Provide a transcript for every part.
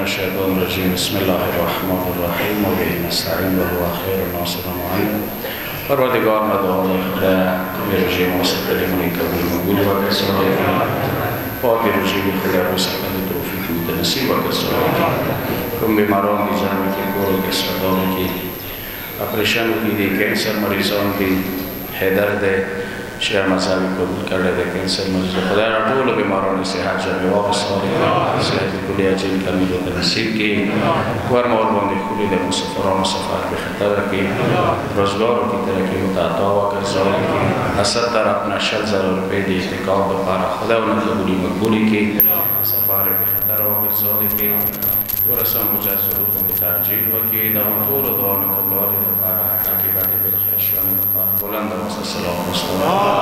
الشيطان الرجيم بسم الله الرحمن الرحيم وبه نستعين وهو خير الناصر المعين پروردگار مدعو خدا کمی رژیم واسط کلمونی قبول مقبول و کسانی پاک رژیم خدا بسکن توفیق بود نصیب و کسانی کم بیماران کی جانب کی گور کے اسپتالوں کی آپریشن کی دی کینسر مریضوں کی حیدر دے شیعہ مذہبی قبول کر رہے تھے کینسر مریض خدا رٹول بیماروں نے صحت جب واپس آئی صحت کلی عجل کرنے کو نصیب کی ورم اور بندی کلی دے مسافران سفر بخطر کی روزگاروں کی ترقی متعطا و کرزائی کی حسد تر اپنا شل ضرور پیدی احتقاب دپارا خدا انہیں قبولی مقبولی کی سفر بخطر و کرزائی کی ورسان مجاز ضرور کو متعجیل وکی دوان طول و دوان قبلالی دپارا عاقبت بالخیشوان دپارا بلند و السلام مصطفى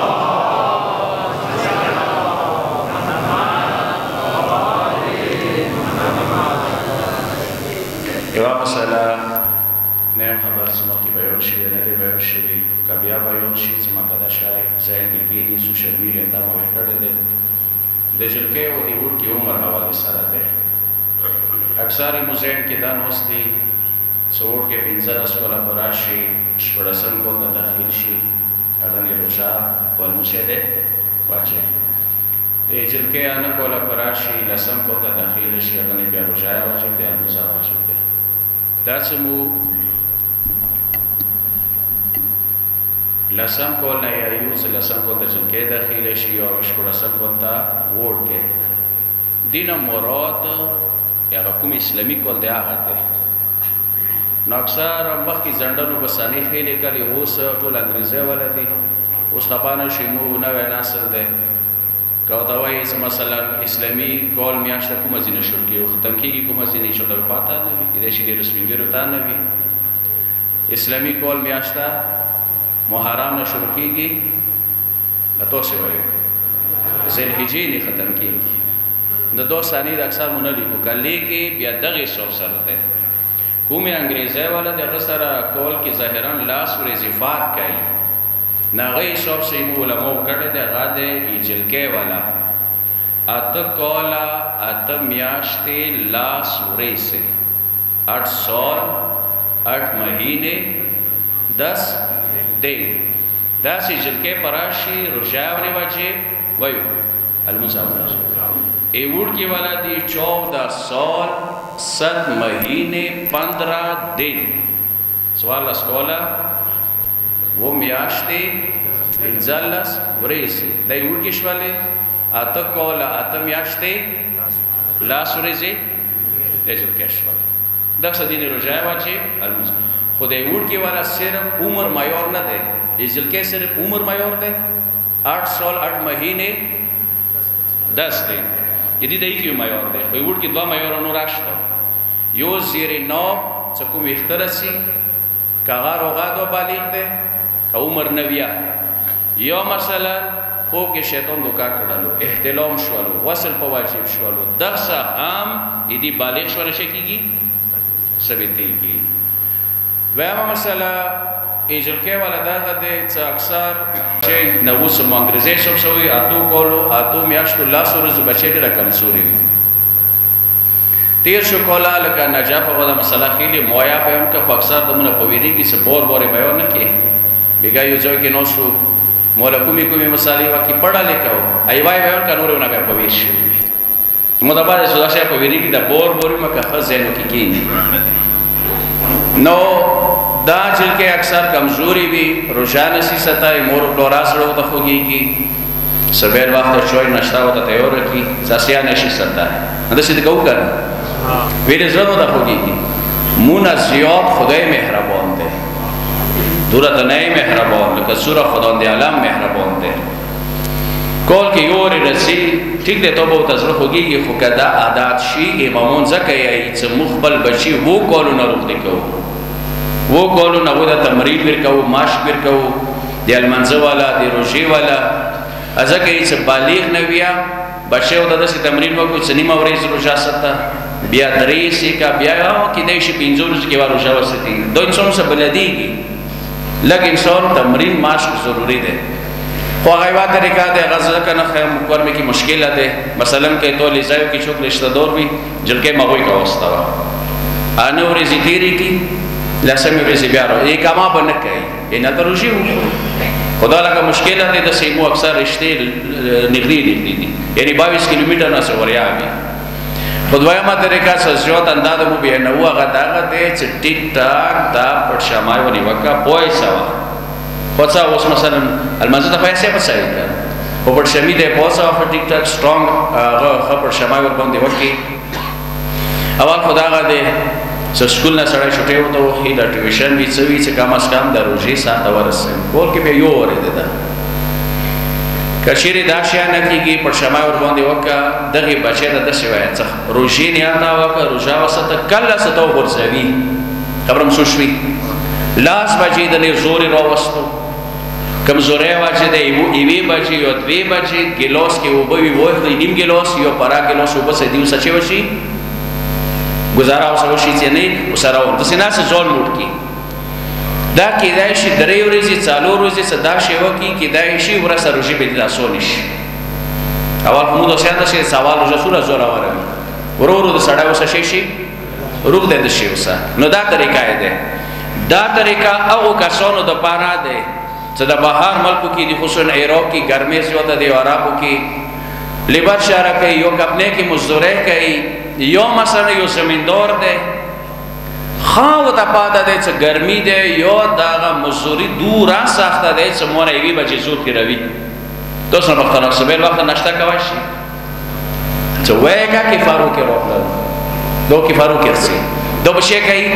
یوا مسئلہ نیم خبر سما کی بیان شوی ندی بیان شوی کبیا بیان شوی سما کداشای ذہن کی گیری سوشل میڈیا دا مویر کرده ده ده جلکه و دی وود کی عمر حوالی سره ده اکثاری مزین کی دان وستی سوڑ کے پینزر اسکولا براشی شپڑسن کو دا داخل شی اغنی رجا والمشهده واجه جلکه آنه کولا براشی لسم کو دا داخل شی اغنی بیا رجای واجه ده المزا واجه ده داسمو لسم کول نه یایوس لسم کول د جلکه داخله شي او شپږم کول ته ووټ کې دینه مراد یا کوم اسلامي کول دی هغه دی نو اکثر مخکې ځندنو بسانی خېلې کړي اوس ټول انګريزي ولدي اوس خپانه شي نو نوې نسل دی کو دا وایي مثلا اسلامي کول میاشت کومه ځینې شروع کیږي ختم کیږي کومه ځینې چې دا پاته نه وي کله چې د رسمي ګرو ته نه وي اسلامي کول میاشت محرم نه شروع کیږي تاسو وایي ذل حجې نه ختم کیږي د 2 ثانیې د اکثر مونږ لیکو کله کې بیا دغه شوب سره ده کومه انګريزي والا د سره کول کې ظاهرا لاس ور اضافات کوي ناغی شوب سے علماء کڑے دے غادے جلکے والا ات کولا ات میاشتے لاس ورے سے 8 سال 8 مہینے 10 دن 10 جلکے پراشی رجاونے وجہ ویو المزاونے ایوڑ کی والا دی 14 سال 7 مہینے 15 دن سوال اسکولا وہ میاشتے انزالس وریسی دای وڑکش والے آتا کولا آتا میاشتے لاس وریزی دیجل کش والے دکسا دین رجای واچے الموز خود ای وڑکی والا صرف عمر مایور نہ دے دیجل کے صرف عمر مایور دے 8 سال 8 مہینے 10 دن یہ دی کیوں مایور دے خود وڑکی 2 مایور انو راشتا یو زیر نوب سکوم اخترسی کاغار و غاد و بالیغ دے عمر نویہ یا مثلا خوب کے شیطان دکا کردلو احتلام شوالو وصل پا واجب شوالو دخصا ہم ایدی بالغ شوالا شکی گی سبیتی گی ویاما مثلا ایجلکے والا داغا دے چا اکثر چه نووس مانگرزے سب سوئی آتو کولو آتو میاشتو لاسو رزو بچے دی رکن سوری گی تیر شو کولا لکا نجاف ودا مسئلہ خیلی مویا بیان کا خو اکثر دمونا پویدی کی سے بور بیان نکی بگا یو جو کہ نوشو مولا کومی مسالی وکی پڑھا لکھا ہو ایوائی بیان کا نوری انہا بیا پویش شوی مدبار سودا شای پویدی کی دا بوری مکا خز زینو کی کینی نو دا جل کے اکثر کمزوری بھی روشانسی ستا ہے مور پلوراس رو تا خوگی کی سبیر وقت چوئی نشتا ہوتا تیور رکی ساسیانشی ستا ہے اندر سیدھ کہو کرنا ویرے زرد ہوتا خوگی کی مونا زیاد خدای محربان دے دورت نئی محربان لکہ سورہ خدان دی علام محربان دے کول کی یوری رسی ٹھیک دے تو بہت ازرخ ہوگی کہ خکدہ عادات شی امامون زکی ایت مخبل بچی وہ کولو نروخ دکو وہ کولو نو دا تمرین برکو ماشک برکو دی المنزو والا دی روشی والا ازکی ایت بالیغ نویا بچے ہوتا دا سی تمرین وکو سنیم وریز روشا ستا بیا دریسی کا بیا کی دیشی پینزو روزی کی روشا وستی دو انسان سے بلدی گی لگ انسان تمرین ماشق ضروری دے خو غیبا طریقہ دے غزہ کا نخ مکور میں کی مشکل ہے مثلا کہ تو لزایو کی چوک رشتہ دور بھی جل کے مغوی کا واسطہ انا ورزی تیری کی لسمی ورزی بیارو ایک اما بنکای اینا تروشی ہو خدا لگا مشکل ہے دا سیمو اکثر رشتے نگری دی یعنی 22 کلومیٹر نہ سوریا بھی خدوایا ما طریقہ سے زیادہ انداز مو بھی نو غدا دے ٹک ٹاک دا پر شمای ونی وکا پوی سوا پوسا اس مثلا المنزل پیسے بچائی کر اوپر شمی دے پوسا فر ٹک ٹاک سٹرونگ خبر شمای ور بندے وکی اول خدا غا دے سکول نہ سڑے چھٹے ہو تو ہی دا ٹیوشن بھی سوی سے کم از کم دا روزی سات ورس بول کے بے یو ور دے دا کشیری داشیا نکی کی پر شمای ور بندے وکا دغی بچے دا دسی وایت روزی نیا تا وکا روزا وسط کلا ستو ورزوی خبرم سوشوی لاس بچی دنے زوری رو وستو کم زوری واجی دے ایوی بچی یو دوی بچی گلوس کی اوبوی ووی نیم گلوس یو پرا گلوس اوبو سے دیو سچے وشی گزارا اسا وشی چی نہیں اسا رو دسی ناس زول موٹ کی دا کی دایشی دری روزی چالو روزی صدا شیو کی دایشی ورسا روزی بیدی دا سونش اول خمود سیان دا شی سوال روزا سورا زورا ورمی ورو دا سڑا وسا شیشی روگ دے دشی وسا نو دا طریقہ دے دا طریقہ او کسانو دا پارا دے چا دا بہار ملکو کی دی خصوصاً ایرو کی گرمی زیادہ دے عرابو کی لیبر شارہ کئی یو کپنے کی مزدورے کئی یو مثلا یو زمیندور دے خواہ تا پادا دے چا گرمی دے یو داغا مزدوری دوران ساختا دے چا مونا ایوی بچی زور کی روی تو سن وقتا نقصبیل وقتا نشتا کواشی چا ویگا کی فارو کی روح لگو دو کی فارو کی رسی دو بشے کئی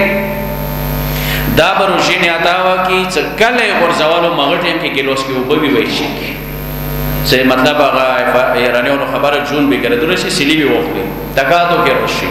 دا بروشی نے آتاوا کی کل غرزوالو مغٹیم کی گلوس کی اوبوی ویشی کی سے مطلب آگا ایرانیونو خبر جون بھی کرے دورسی سلی بھی وقلی تکاتو کی روشی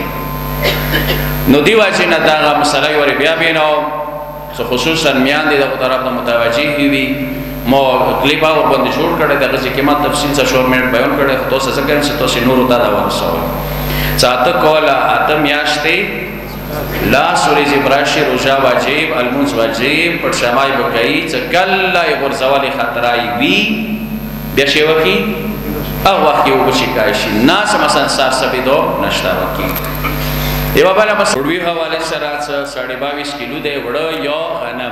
نو دیواجی نا داغا مسئلہ یوری بیا بیناو سو خصوصا میان دی دا خطراب دا متوجی ہوئی مو کلیپا اور بندی شور کرے دا غزی کمات تفصیل سا شور منٹ بیان کرے تو سا سکرم سے تو سی نورو دا دا ورساو چاہتا کولا آتا میاشتی لا سوری زبراشی روژا واجب المونز واجب پر شمائی بکئی چکل غرزوالی خطرائی وی بیشی وکی او وقتی او بچی کائشی ناس مثلا سار سبی دو نشتا وکی ایوہ بالا بس اڑوی حوالی سرات 22.5 کلو دے وڑا یا غنم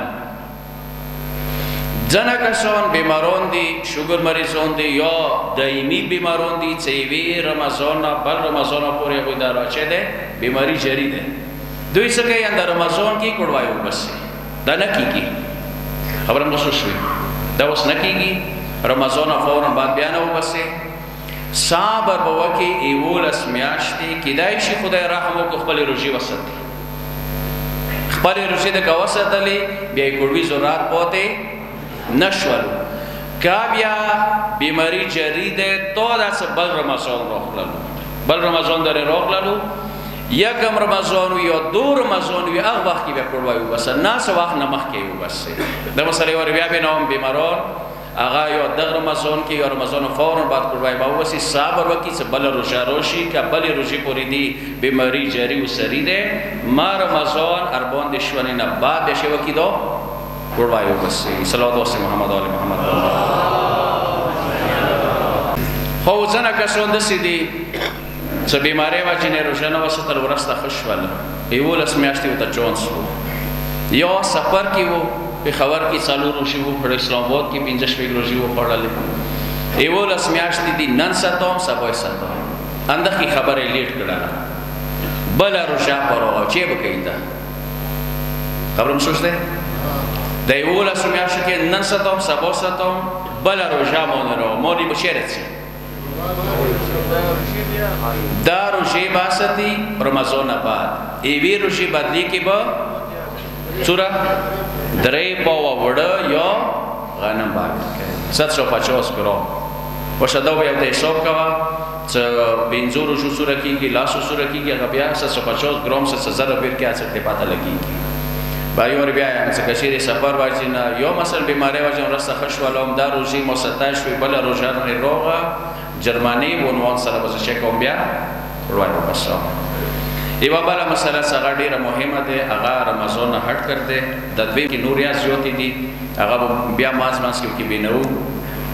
جنا کسان بیمارون دی شگر مریضون دی یا دائمی بیمارون دی چیوی رمضان بل رمضان پوری کوئی دارو چے دے بیماری جری دے دوی سکے اندر رمضان کی کڑوائیو بسی دا نکی کی خبرم بسوش ہوئی دا اس نکی کی رمضان فوراں بعد بیانو بسی صابر بوکی ایول اسمیاشتی کی دایشی خدای رحمو کو خپل روزی وسط دی خپل روزی دکا وسط لی بیائی کڑوی زورات پوتے نشولو کابیا بیماری جری دے تو دا سے بل رمضان روخ للو بل رمضان در روخ للو یکم رمضانو یا دو رمضانو یا اغ وقت کی بیا کڑوائیو بس ناس وقت نمخ کیو بس در مسئلے واری بیا بیناوم بیماران آغا یا دغ رمضان کی یا رمضان فوراً بعد کڑوائی باو بسی صابر وکی سے بل روشا روشی که بل روشی پوری دی بیماری جری و سری دے ما رمضان اربان دشوانی بعد دیشی وکی دو کڑوائیو بسی صلوات واسم محمد آل محمد خوزن کسون دسی دی سو بیماری واجی نے روشن وسط الورستا خوش والا ایول اسمیاشتی ہوتا جونس ہو یا سفر کی وہ خبر کی سالو روشی ہو پھر اسلام آباد کی 5 روزی ہو پڑھا لے ایول اسمیاشتی دی نن ستام سبای ستام اندر کی خبر لیٹ کرانا بلا روشا پر ہوگا چے بکئی دا خبر ہم سوچتے دا ایول اسمیاشتی کی نن ستام سبای ستام بلا روشا مون رو مونی بشیرت سی دا روشی باستی رمضان بعد ایوی روشی بدلی کی با سورا درائی پاوا وڑا یا غنم باقی 750 گرام وشدو بیابتا حساب کوا بینزو روشو سورا کی گی لاسو سورا کی گی اگر بیا 750 گرام سے زر بیر کیا سکتے پاتا لگی گی بایو اور بیا ہم سے کشیر سفر واجینا یا مثلا بیماری واجینا رستا خش والا ہم دا روزی موستاش وی بلا روزان ری روغا جرمانی ونوان سر بزا چکم بیا روای رو بسا ایوہ بالا مسئلہ ساگا دیر مهمه دے اگا رمضان ہٹ کر دے ددوی کی نوریات زیوتی دی اگا بیا ماز کیوں کی بینو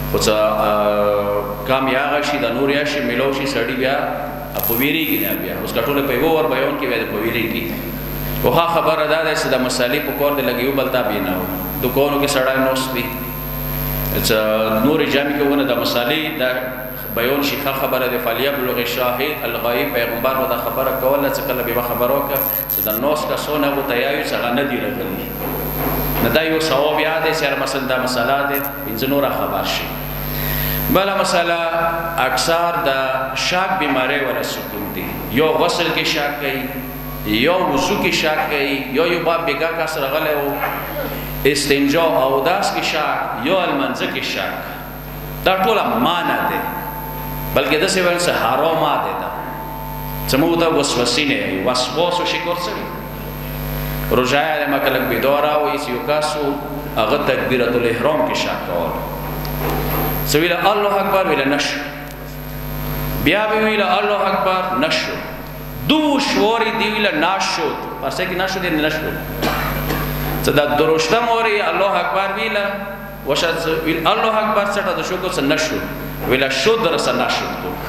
خو څه کام یا هغه شي د نور یا شي میلاو شي سړي بیا په ویریږي نه بیا اوس ټوله په یو ور بیان کې بیا په ویریږي خو خبره دا ده چې د مسالې په کور د لګیو بلتا به نه و دکانو کې سړی نوستي نور جامع کې ونه د مسالې د بیان شي خبره ده فلیبلغ الشاهد الغایب پیغمبر دا خبره کوله چې کله به خبرو کا چې د نوس کا سونه وو تیاوي څنګه نه دی راغلی نه دا یو ثواب یاد سره مثلا دا مسله ده انځنور خبر شي بل مسله اکثر د شاک بیماری ولا سکون دي یو غسل کې شاک کوي یو وضو کې شاک کوي یو باب بیګا کا سره غله او استنجا او داس کې شاک یو المنځ کې شاک دا ټول معنا ده بلکې د څه ول څه حرام ده دا سمو ته وسوسې نه وسوسه شي کورسري روزه د مکلک بيدورا او یو کاسو هغه تکبیرۃ الاحرام کې شاک کول سویل الله اکبر ویل نشو بیا ویل الله اکبر نشو دو شوری دی ویل ناشو پس کې نشو دی نشو صدا درشته موري الله اکبر ویل وشد ویل الله اکبر څه د شو کو څه نشو ویل شو درس نشو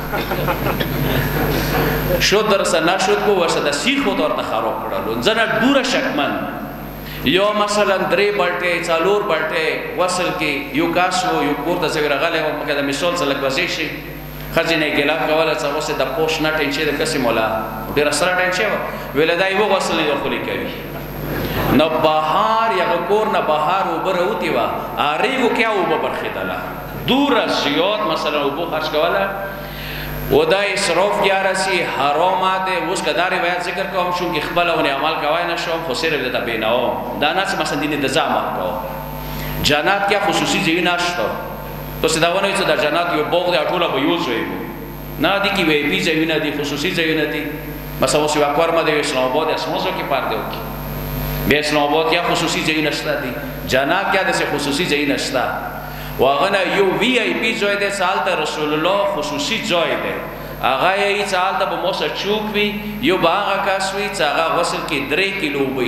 شو درس نشو کو وشد سیخو درته خراب کړلو ځنه دوره شکمن یو مثلا درې بلټه څالور بلټه وصل کې یو کاسو یو کوړه زویر غله او مګه د مثال سره لګوځي شي خزینه ګلا کوله څه وسه د پوش نه ټینچې د قسم ولا ډیر سره ټینچې ویل دا یو وصل نه خولي کوي نو بهار یا کور نه بهار وبره وتی وا اریو کیا وب برخدله دور زیات مثلا وبو خرج کوله ودا اسراف یا رسی حرامات اوس کدا روایت ذکر کوم شو کې خپلونه عمل کوي نه شو خو صرف د بیناو دا نه مثلا دین د زعامت کو جنات کیا خصوصي ځای نشته تو سداونه چې د جنات یو بوغ د ټوله به یوز وي نه دي کې وی پی ځای نه دي خصوصي ځای نه دي مثلا اوس یو اکوار مده اسلام آباد اسموزو کې پاره دی به اسلام آباد کیا خصوصي ځای نشته دي جنات کیا د خصوصي ځای نشته واغنه یو وی آی پی ځای ده سالته رسول الله خصوصي ځای ده هغه یې سالته به موسه چوک وی یو باغ کاسوي چې هغه غسل کې 3 کیلو به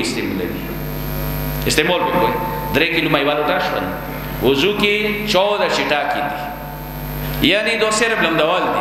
استعمال وکړي 3 کیلو مې والو تاسو وضو کې 14 چټا کې دي یعنی دو سره بلندوال دي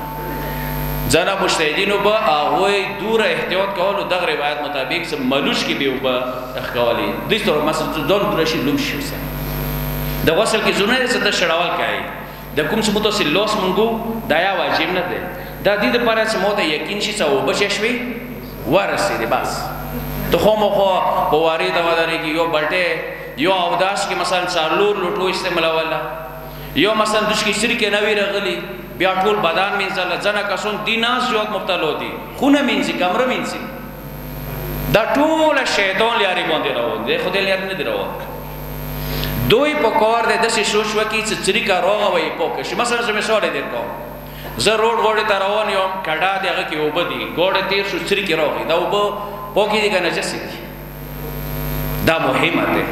ځنا مجتهدینو به هغه دور احتیاط کولو دغه روایت مطابق سم ملوش کې به وبا اخوالي د ستور مثلا دون درشي لومشي د غسل کې زونه څه ته شړاول کوي د کوم څه متوسل لوس مونږو دایا واجب نه ده د دې لپاره چې مو ته یقین شي چې وبشوي ورسېږي بس ته خو مو خو بواري دا وداري کې یو بلټه یو اوداس کې مثلا څالور لټو استعمال ولا یو مثلا د شي سری کې نوی رغلی بیا ټول بدن منځله ځنه کسون دیناس جوړ مبتلا دي خونه منځي کمره منځي دا ټول شیطان لري باندې راوړي خدای لري نه دی راوړي دوی په کار د داسې سوچ وکړي چې طریقه روغه وي پوکه شي مثلا زه مثال درکوم زه روډ غوړې ته روان یم کډا دی هغه کې اوبه دي ګوړې تیر شو طریقه روغه دا اوبه پوکې دي که نجس دي دا مهمه ده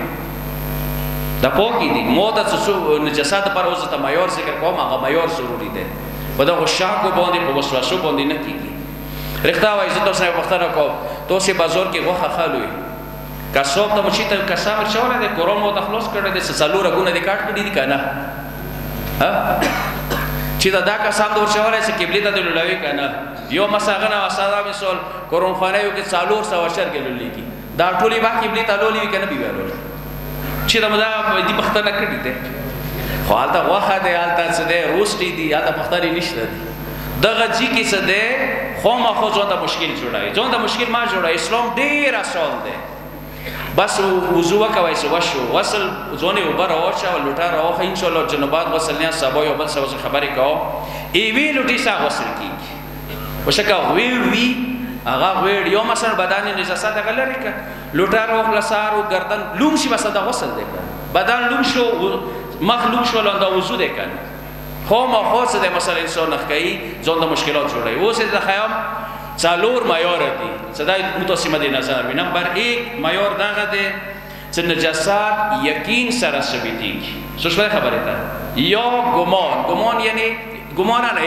دا پوکې دي مو ته څه نجسات پر اوس ته معیار ذکر کوم هغه معیار ضروري ده په دغه شاکو باندې په وسوسو باندې نه کیږي رښتا وایي زه تاسو نه وختونه کوم تاسو بازار کې غوښه خالوي کسب ته مچې ته کسامر شوله د قرآن مو تخلص کړی د سالو رګونه د کاټ کړی دي کنه ها چې دا کسام د ورشوله چې قبله ته دلوي کنه یو مساغنه وساده مثال قرآن خانه یو کې څالور سو شر کې لولې کی دا ټولي با قبله ته لولې کنه بیوالو چې دا مدا دې پختنه کړی ته خو حالت واخه دی حالت څه دی روسټي دی حالت پختاري نشته دغه ځی کې څه دی خو ما خو ځو ته مشکل جوړای ځو ته مشکل ما جوړای اسلام ډیر آسان دی بس وضو وکوي سو وشو غسل ځونه وبره واچا لوټه راوخه ان شاء الله جنبات غسل نه سبا یو بل څه خبرې کوم ای وی لوټي سا غسل کی وشکا وی هغه ویډیو مثلا بدن نجاست غلره ک لوټه راوخه سارو گردن لوم شي بس دا غسل دی بدن لوم شو مخلوق شو لنده وضو دی کنه خو ما خاص د مثلا انسان نخکای ځون د مشکلات جوړي اوس د خیام څالور معیار دي صدای متوسمه دي نظر وي نمبر 1 معیار دغه دي چې نجاسات یقین سره ثابتېږي څه شوی خبره ده یا ګمان یعنی ګمان نه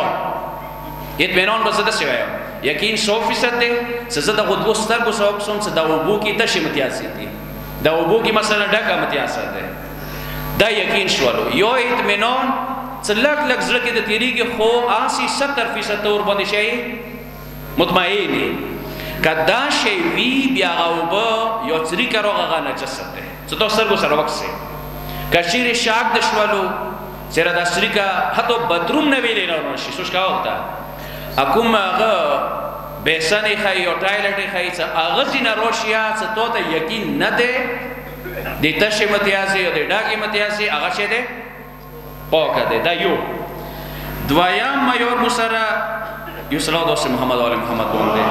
اطمینان به زده شوی یقین 100% دي چې زده خود وستر کو سبب سم چې دا وبو کې تشمتیاس دي دا وبو کې مثلا ډکه متیاس ده دا یقین شولو یو اطمینان څه لږ لږ زړه کې د تېرېږي خو آسي 70% ته ورباندې شی مطمئن یې که دا شی وي بیا هغه اوبه یو څریکه روغ هغه نجست دی څه تو سترګو سره وکسې که چیرې شاک د شولو چېرې دا څریکه حتی بدروم نه ویلې نه ورشي سوچ کوه ورته کوم هغه بیسن یې ښایي او ټایلټ یې ښایي څه هغه ځینه روشي یا څه تو ته یقین نه دی د تشې متیاسي او د ډاګې متیاسي هغه شی دی پاکه دی دا یو دویم مایور مو سره یو صلوات دوست محمد آل محمد باندې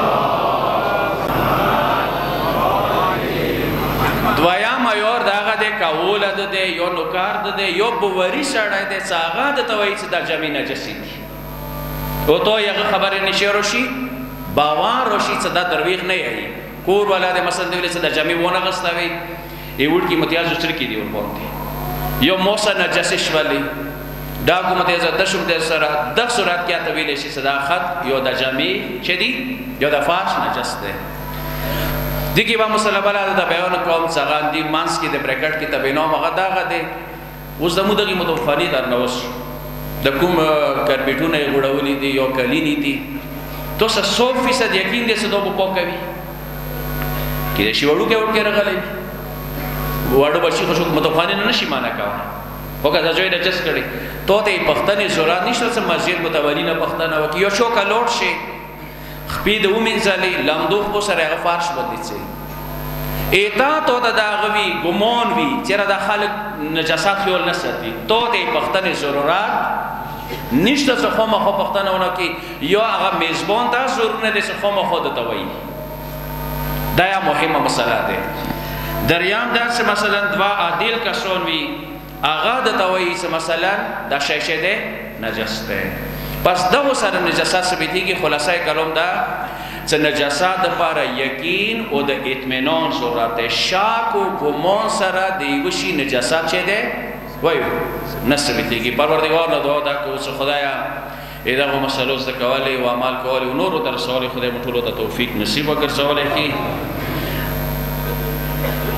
دویم مایور دا هغه دی که اوله دی یو نوکار دی یو بوري سړی دی څه هغه درته وایي چې دا جامې نجسې دي او تو هغه خبرې نشي روشي باور روشي څه دا درویغ نه یي کور والا د مثلا دی ولې څه د جامې ونه غستوي ایوړ کی متیاز سره کې دی ور باندې یو موسه نجس شولې دا کوم ته زړه شوم د سره د صورت کې ته ویلې شي صداقت یو د جامې چې دی یو د فاش نجس دی دغه با مصلی بل د بیان کوم څنګه دی مانس کې د بریکټ کې تبینو مغه دا غده اوس د مودګي متوفانی در نوس د کوم کربټونه غړولې دي یو کلینی دي تو 100% یقین دې سدو په کوي کې شی وړو کې ورکه راغلي وړو بچی خو متوفانی نه نشي معنا کاوه وکړه ځای د چس کړي تو ته پښتني زورات نشته چې مسجد متولی نه پښتنه وکي یو شو کلوټ شي خپې د ومنځلې لامدوخ په سره هغه فارش بدلی شي ایتا تو دا غوي ګمون وی چیرې د خلک نجاسات خیال نه ساتي تو ته پښتني ضرورت نشته څه خو مخه پښتنه ونه کی یو هغه میزبان ته ضرور نه دي څه خو مخه د توي دا یا مهمه مسله ده دریام درس مثلا دوا عادل کسون وی اغا د توي څه مثلا دا شیشه ده نجس ده پس دغه سره نجاسات ثبتېږي خلاصه کلام دا چې نجاسات لپاره یقین او د اطمینان ضرورت شک او ګمان سره د وشي نجاسات چي ده وایو نثبتېږي پروردگار له دعا دا کو چې خدایا دغه مسلو ز کولې او عمل کولې او نور در سوال خدای مټولو ته توفیق نصیب وکړي